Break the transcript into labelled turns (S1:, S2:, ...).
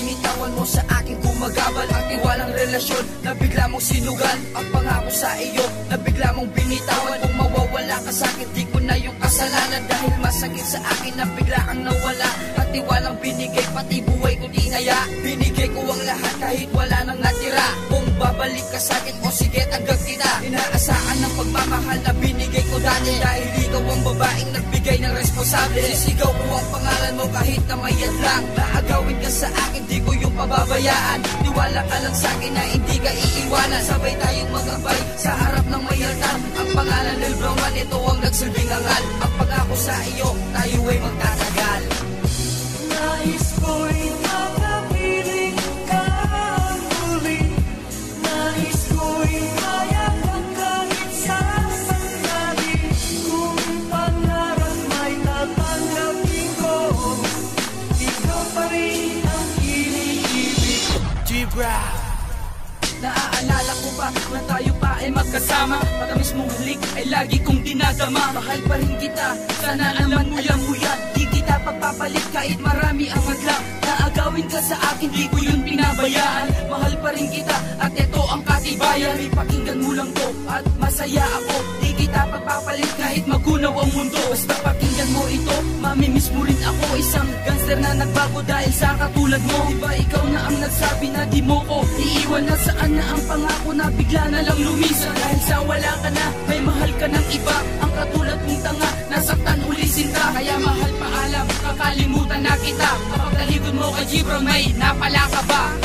S1: binitawan mo sa akin gumagabal. Ang tiwalang relasyon na bigla mong sinugal. Ang pangako sa iyo na bigla mong binitawan. Kung mawawala ka sa akin, di ko na yung kasalanan. Dahil masakit sa akin na bigla ang nawala. At tiwalang binigay, pati buhay ko dinaya. Binigay ko ang lahat kahit wala nang natira. Kung babalik ka sa akin, o sige tanggap kita. Inaasahan ng pagmamahal na binigay ko dati. Dahil ikaw ang babaeng nagbigay ng responsable. Sisigaw ko ang pangalan mo kahit na mayad lang. Naagawin ka sa akin, di ko yung pababayaan. Tiwala ka lang sa akin na hindi ka iiwanan. Sabay tayong magabay sa harap ng may altar. Ang pangalan ng Roman, ito ang nagsilbing angal. Ang pangako sa iyo, tayo ay magtatagal.
S2: Nais ko'y makapiling ka muli. Nais ko'y kaya kang kahit sa sandali. Kung pangarap may tatanggapin ko, ikaw pa rin ang iniibig ko.
S1: G-Bra, naaalala ko ba na tayo pa ay magkasama? Matamis mong halik ay lagi kong dinadama. Mahal pa rin kita, sana alam mo yan. Di kita pagpapalit kahit marami ang hadlang. Naagawin ka sa akin, di ko yun pinabayaan. Mahal pa rin kita at ito ang katibayan. Ipakinggan mo lang to at masaya ako. Di kita pagpapalit kahit magunaw ang mundo. Basta pakinggan mo ito, mamimiss mo rin ako. Isang gangster na nagbago dahil sa katulad mo. Diba ikaw na ang nagsabi na di mo ko iiwan? Na saan na ang pangako na bigla na lang lumisan? Dahil sa wala ka na, may mahal ka ng iba. Ang katulad mong tanga, nasaktan uli sinta. Kaya mahal paalam, kakalimutan na kita. Kapag talikod mo kay G-Bra, may napala ka ba?